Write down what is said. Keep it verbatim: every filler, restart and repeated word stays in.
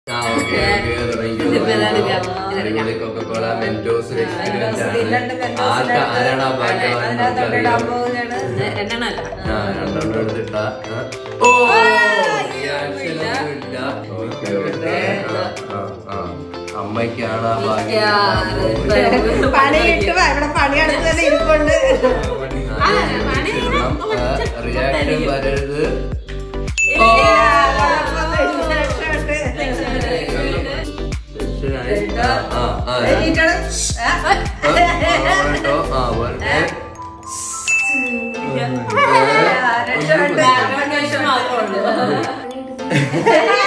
Coca-Cola, Mentos, experience. ആരാണ് ആ ഭാഗ്യവാൻ? ഓ അമ്മയ്ക്കാണ് ആ ഭാഗ്യം. റിയാക്ഷൻ വരരുത്. ആ